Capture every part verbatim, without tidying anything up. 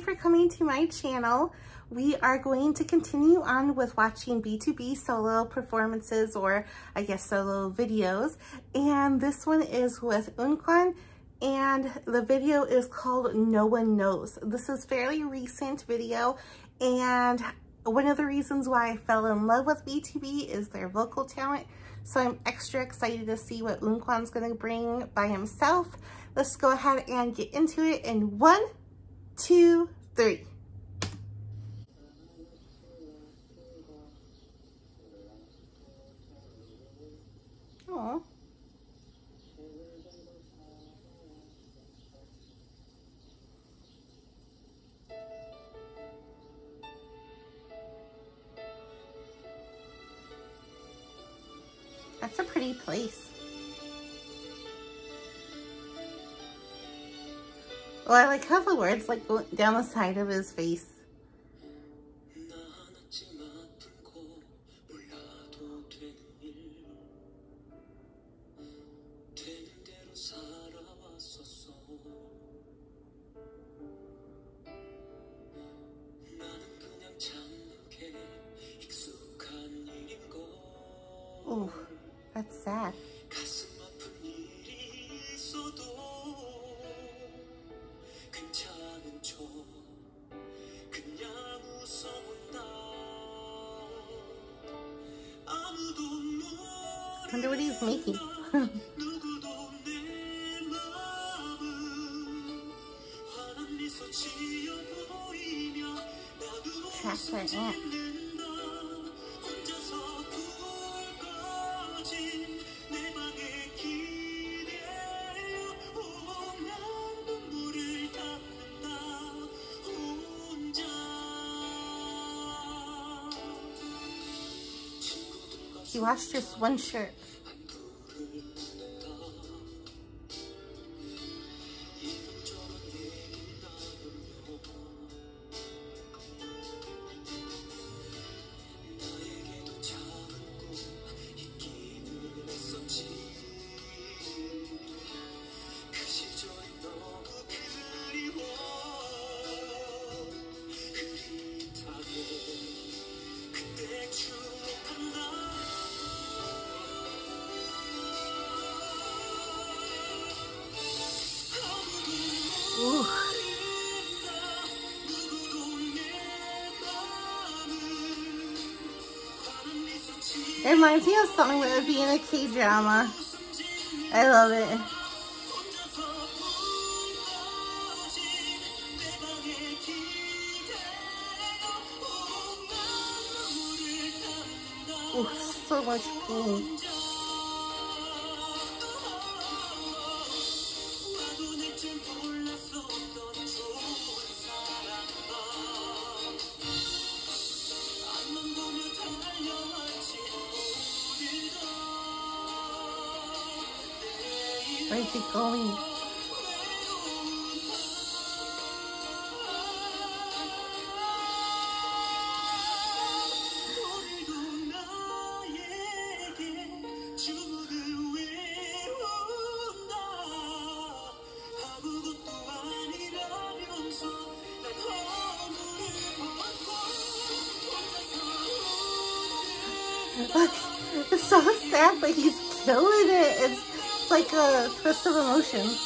for coming to my channel. We are going to continue on with watching B two B solo performances, or I guess solo videos. And this one is with Eunkwang, and the video is called No One Knows. This is a fairly recent video, and one of the reasons why I fell in love with B two B is their vocal talent. So I'm extra excited to see what Eunkwang's gonna bring by himself. Let's go ahead and get into it in one, two, three. Aww. That's a pretty place. Oh, I like how the words like go down the side of his face. Oh, that's sad. I wonder what he's making. Tracks her aunt. He washed just one shirt. Ooh. It reminds me of something that would be in a K-drama. I love it. Oh, so much pain. Where is he going? Look, it's so sad, but he's killing it. It's It's like a twist of emotions.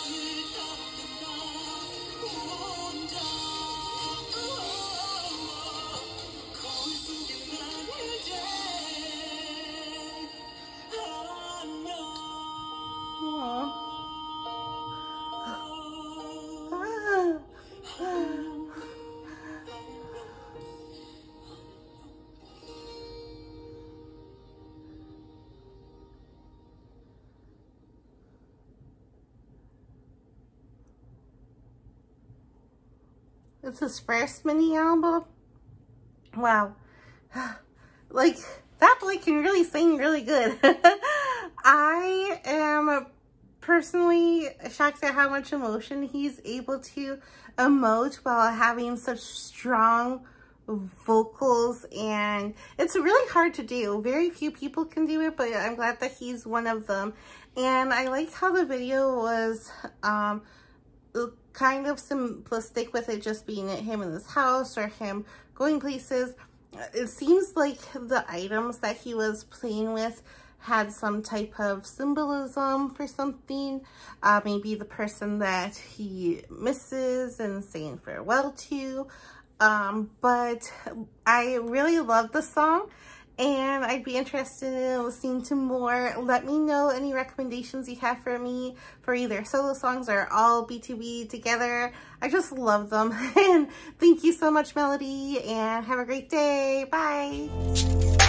It's his first mini album. Wow. Like, that boy can really sing really good. I am personally shocked at how much emotion he's able to emote while having such strong vocals, and it's really hard to do. Very few people can do it, but I'm glad that he's one of them. And I liked how the video was um kind of simplistic with it just being him in his house or him going places. It seems like the items that he was playing with had some type of symbolism for something. Uh, maybe the person that he misses and saying farewell to. Um, but I really love the song, and I'd be interested in listening to more. Let me know any recommendations you have for me for either solo songs or all B two B together. I just love them. And thank you so much, Melody, and have a great day. Bye.